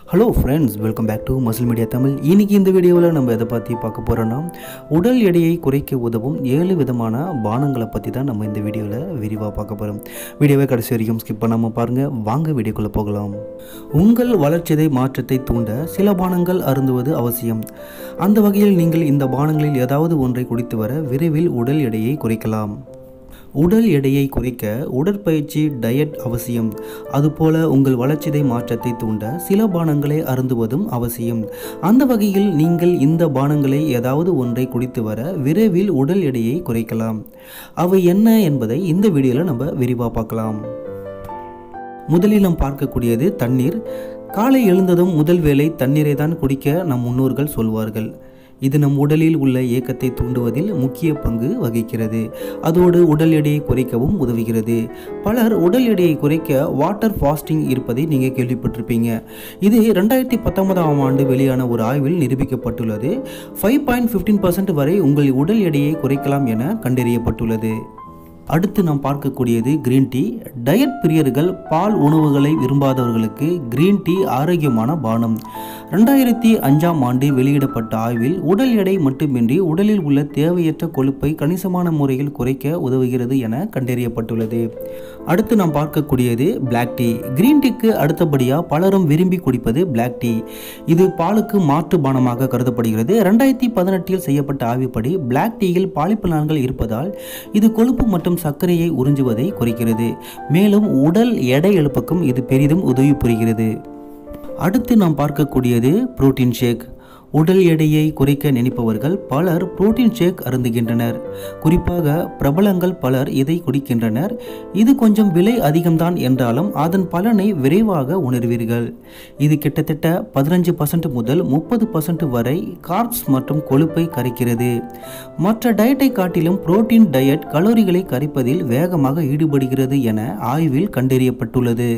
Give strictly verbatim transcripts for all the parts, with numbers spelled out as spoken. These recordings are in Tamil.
Hello friends, welcome back to Muscle Media Tamil. இன்றைக்கி இந்த வீடியோவில் நம்ம எதை பற்றி பார்க்க போகிறோன்னா, உடல் எடையை குறைக்க உதவும் ஏழு விதமான பானங்களை பற்றி தான் நம்ம இந்த வீடியோவில் விரிவாக பார்க்க போகிறோம். வீடியோவை கடைசி வரைக்கும் ஸ்கிப் பண்ணாமல் பாருங்கள். வாங்க வீடியோக்குள்ளே போகலாம். உங்கள் வளர்ச்சிதை மாற்றத்தை தூண்ட சில பானங்கள் அருந்துவது அவசியம். அந்த வகையில் நீங்கள் இந்த பானங்களில் ஏதாவது ஒன்றை குடித்து வர விரைவில் உடல் எடையை குறைக்கலாம். உடல் எடையை குறைக்க உடற்பயிற்சி, டயட் அவசியம். அதுபோல உங்கள் வளர்ச்சிதை மாற்றத்தை தூண்ட சில பானங்களை அருந்துவதும் அவசியம். அந்த வகையில் நீங்கள் இந்த பானங்களை ஏதாவது ஒன்றை குடித்து வர விரைவில் உடல் எடையை குறைக்கலாம். அவை என்ன என்பதை இந்த வீடியோவில் நம்ம விரிவாக பார்க்கலாம். முதலில் நாம் பார்க்கக்கூடியது தண்ணீர். காலை எழுந்ததும் முதல் வேளை தண்ணீரை தான் குடிக்க நம் முன்னோர்கள் சொல்வார்கள். இது நம் உடலில் உள்ள இயக்கத்தை தூண்டுவதில் முக்கிய பங்கு வகிக்கிறது. அதோடு உடல் எடையை குறைக்கவும் உதவுகிறது. பலர் உடல் எடையை குறைக்க வாட்டர் ஃபாஸ்டிங் இருப்பதை நீங்கள் கேள்விப்பட்டிருப்பீங்க. இது ரெண்டாயிரத்தி பத்தொன்பதாம் ஆண்டு வெளியான ஒரு ஆய்வில் நிரூபிக்கப்பட்டுள்ளது. ஃபைவ் பாயிண்ட் ஃபிஃப்டீன் பர்சன்ட் வரை உங்கள் உடல் எடையை குறைக்கலாம் என கண்டறியப்பட்டுள்ளது. அடுத்து நாம் பார்க்கக்கூடியது கிரீன் டீ. டயட் பிரியர்கள், பால் உணவுகளை விரும்பாதவர்களுக்கு கிரீன் டீ ஆரோக்கியமான பானம். ரெண்டாயிரத்தி அஞ்சாம் ஆண்டு வெளியிடப்பட்ட ஆய்வில் உடல் எடை மட்டுமின்றி உடலில் உள்ள தேவையற்ற கொழுப்பை கணிசமான முறையில் குறைக்க உதவுகிறது என கண்டறியப்பட்டுள்ளது. அடுத்து நாம் பார்க்கக்கூடியது பிளாக் டீ. கிரீன் டீக்கு அடுத்தபடியாக பலரும் விரும்பி குடிப்பது பிளாக் டீ. இது பாலுக்கு மாற்று பானமாக கருதப்படுகிறது. ரெண்டாயிரத்தி பதினெட்டில் செய்யப்பட்ட ஆய்வுப்படி பிளாக் டீயில் பாலிபெனால்கள் இருப்பதால் இது கொழுப்பு மற்றும் சர்க்கரையை உறிஞ்சுவதை குறைக்கிறது. மேலும் உடல் எடை எழுப்புக்கும் இது பெரிதும் உதவி புரிகிறது. அடுத்து நாம் பார்க்கக்கூடியது புரோட்டீன் ஷேக். உடல் எடையை குறைக்க நினைப்பவர்கள் பலர் புரோட்டீன் ஷேக் அருந்துகின்றனர். குறிப்பாக பிரபலங்கள் பலர் இதை குடிக்கின்றனர். இது கொஞ்சம் விலை அதிகம்தான் என்றாலும் அதன் பலனை விரைவாக உணர்வீர்கள். இது கிட்டத்தட்ட பதினஞ்சு பர்சன்ட் முதல் முப்பது பர்சன்ட் வரை கார்ப்ஸ் மற்றும் கொழுப்பை கரைக்கிறது. மற்ற டயட்டை காட்டிலும் புரோட்டீன் டயட் கலோரிகளை கரைப்பதில் வேகமாக ஈடுபடுகிறது என ஆய்வில் கண்டறியப்பட்டுள்ளது.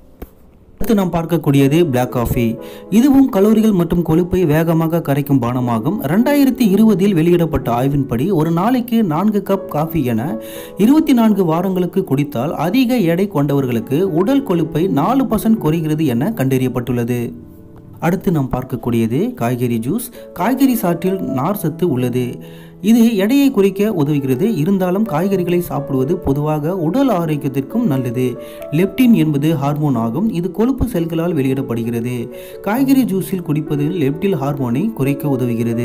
அடுத்து நாம் பார்க்கக்கூடியது பிளாக் காஃபி. இதுவும் கலோரிகள் மற்றும் கொழுப்பை வேகமாக கரைக்கும் பானமாகும். ரெண்டாயிரத்தி இருபதில் வெளியிடப்பட்ட ஆய்வின்படி ஒரு நாளைக்கு நான்கு கப் காஃபி என இருபத்தி நான்கு வாரங்களுக்கு குடித்தால் அதிக எடை கொண்டவர்களுக்கு உடல் கொழுப்பை நாலு பர்சன்ட் குறைகிறது என கண்டறியப்பட்டுள்ளது. அடுத்து நாம் பார்க்கக்கூடியது காய்கறி ஜூஸ். காய்கறி சாற்றில் நார் சத்து உள்ளது. இது எடையை குறைக்க உதவுகிறது. இருந்தாலும் காய்கறிகளை சாப்பிடுவது பொதுவாக உடல் ஆரோக்கியத்திற்கும் நல்லது. லெப்டின் என்பது ஹார்மோன் ஆகும். இது கொழுப்பு செல்களால் வெளியிடப்படுகிறது. காய்கறி ஜூஸில் குடிப்பது லெப்டின் ஹார்மோனை குறைக்க உதவுகிறது.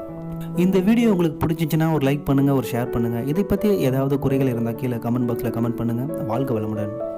இந்த வீடியோ உங்களுக்கு பிடிச்சிச்சுன்னா ஒரு லைக் பண்ணுங்கள், ஒரு ஷேர் பண்ணுங்கள். இதை பற்றி ஏதாவது குறைகள் இருந்தால் கீழே கமெண்ட் பாக்ஸில் கமெண்ட் பண்ணுங்கள். வாழ்க வளமுடன்.